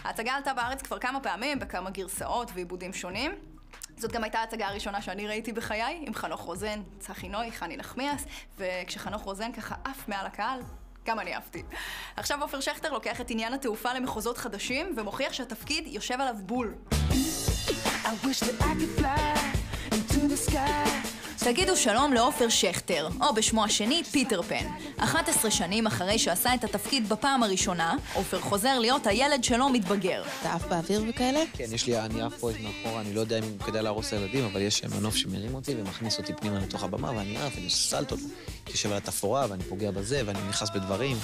ההצגה עלתה בארץ כבר כמה פעמים, בכמה גרסאות ועיבודים שונים. זאת גם הייתה ההצגה הראשונה שאני ראיתי בחיי, עם חנוך רוזן, צחי נוי, חני נחמיאס, וכשחנוך רוזן ככה עף מעל הקהל, גם אני אהבתי. עכשיו עופר שכטר לוקח את עניין התעופה למחוזות חדשים, ומוכיח שהתפקיד יושב עליו בול. תגידו שלום לעופר שכטר, או בשמו השני פיטר פן. 11 שנים אחרי שעשה את התפקיד בפעם הראשונה, עופר חוזר להיות הילד שלו מתבגר. אתה עף באוויר וכאלה? כן, אני עף פה מאחורה, אני לא יודע אם כדאי להרוס לילדים, אבל יש מנוף שמרים אותי ומכניס אותי פנימה לתוך הבמה, ואני עף, אני עושה סלטות, יושב על התפאורה ואני פוגע בזה ואני נכנס בדברים.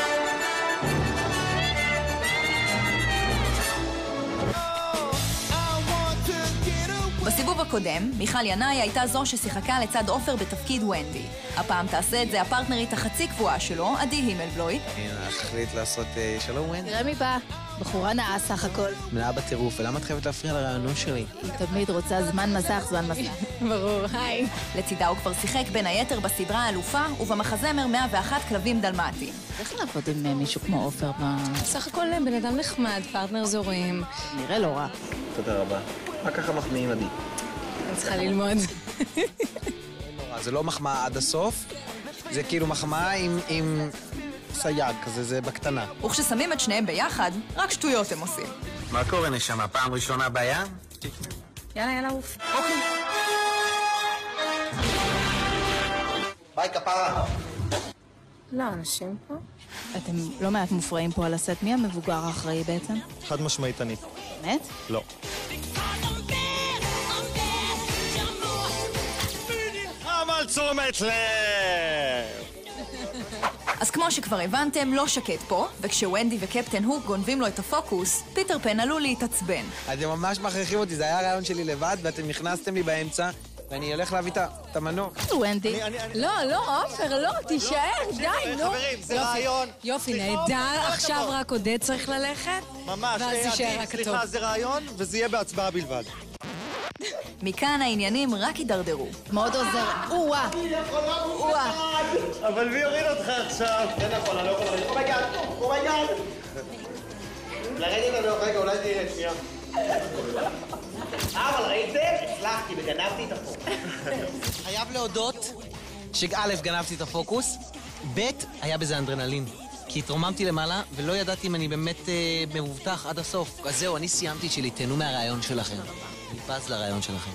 בסיבוב הקודם, מיכל ינאי הייתה זו ששיחקה לצד עופר בתפקיד ונדי. הפעם תעשה את זה הפרטנרית החצי קבועה שלו, עדי הימלבלוי. אני החליט לעשות שלום ונדי. תראה מי בא, בחורה נאה סך הכל. מנאה בטירוף, ולמה את חייבת להפריע לרעיונות שלי? היא תמיד רוצה זמן מסך. ברור, היי. לצידה הוא כבר שיחק בין היתר בסדרה האלופה ובמחזמר 101 כלבים דלמטיים. איך לעבוד עם מישהו כמו עופר? סך הכל בן אדם נחמד, פרטנר זורים. נראה לא רע. תודה רבה. מה ככה מחמיאים עדי? אני צריכה ללמוד. זה לא מחמאה עד הסוף, זה כאילו מחמאה עם סייג כזה, זה בקטנה. וכששמים את שניהם ביחד, רק שטויות הם עושים. מה קורה נשמה? פעם ראשונה בים? יאללה, עוף. אוקיי. ביי כפרה. לא, אנשים פה. אתם לא מעט מופרעים פה על הסט. מי המבוגר האחראי בעצם? חד משמעית אני. באמת? לא. אבל תשומת לב! אז כמו שכבר הבנתם, לא שקט פה, וכשוונדי וקפטן הוק גונבים לו את הפוקוס, פיטר פן עלול להתעצבן. אתם ממש מכריחים אותי, זה היה הרעיון שלי לבד, ואתם נכנסתם לי באמצע, ואני הולך להביא את המנוע. ונדי. לא, עופר, לא, תישאר, די, נו. חברים, זה רעיון. יופי, נהדר, עכשיו רק עודד צריך ללכת. ממש, ואז יישאר רק הטוב. סליחה, זה רעיון, וזה יהיה בהצבעה בלבד. מכאן העניינים רק יידרדרו. מאוד עוזר. אוווה. אבל מי יוריד אותך עכשיו? זה נכון, אני לא יכול לרדת. אומייגאד! לרדת אני לא, רגע, אולי תראה, שנייה. אבל ראיתם? הצלחתי וגנבתי את הפוקוס. חייב להודות שא' גנבתי את הפוקוס, ב' היה בזה אנדרנלין. כי התרוממתי למעלה ולא ידעתי אם אני באמת מבוטח עד הסוף. אז זהו, אני סיימתי שלי, תהנו מהרעיון שלכם. אני פס לרעיון שלכם.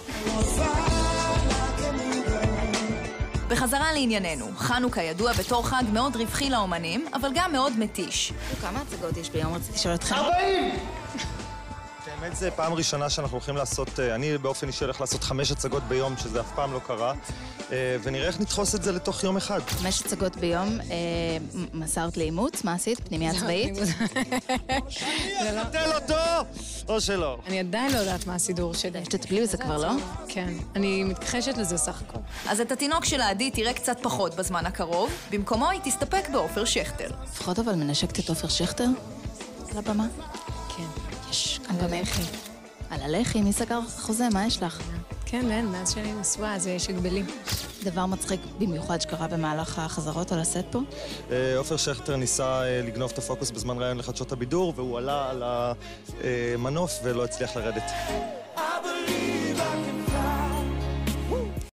בחזרה לענייננו, חנוכה ידוע בתור חג מאוד רווחי לאומנים, אבל גם מאוד מתיש. כמה הצגות יש ביום? רציתי לשאול אתכם. 40! באמת זה פעם ראשונה שאנחנו הולכים לעשות, אני באופן אישי הולך לעשות 5 הצגות ביום, שזה אף פעם לא קרה, ונראה איך נדחוס את זה לתוך יום אחד. 5 הצגות ביום, מסרת לאימוץ, מה עשית? פנימיה צבאית? אני אטל אותו, או שלא. אני עדיין לא יודעת מה הסידור שלי. שתטפלי בזה כבר, לא? כן, אני מתכחשת לזה סך הכל. אז את התינוק של עדי תראה קצת פחות בזמן הקרוב, במקומו היא תסתפק בעופר שכטר. לפחות אבל מנשקת את עופר שכטר? על הבמה? כן. יש, גם במחי. על הלחי, מי סגר חוזה? מה יש לך? כן, אין, מאז שאני נשואה, אז יש הגבלים. דבר מצחיק במיוחד שקרה במהלך החזרות על הסט פה? עופר שכטר ניסה לגנוב את הפוקוס בזמן ראיון לחדשות הבידור, והוא עלה על המנוף ולא הצליח לרדת.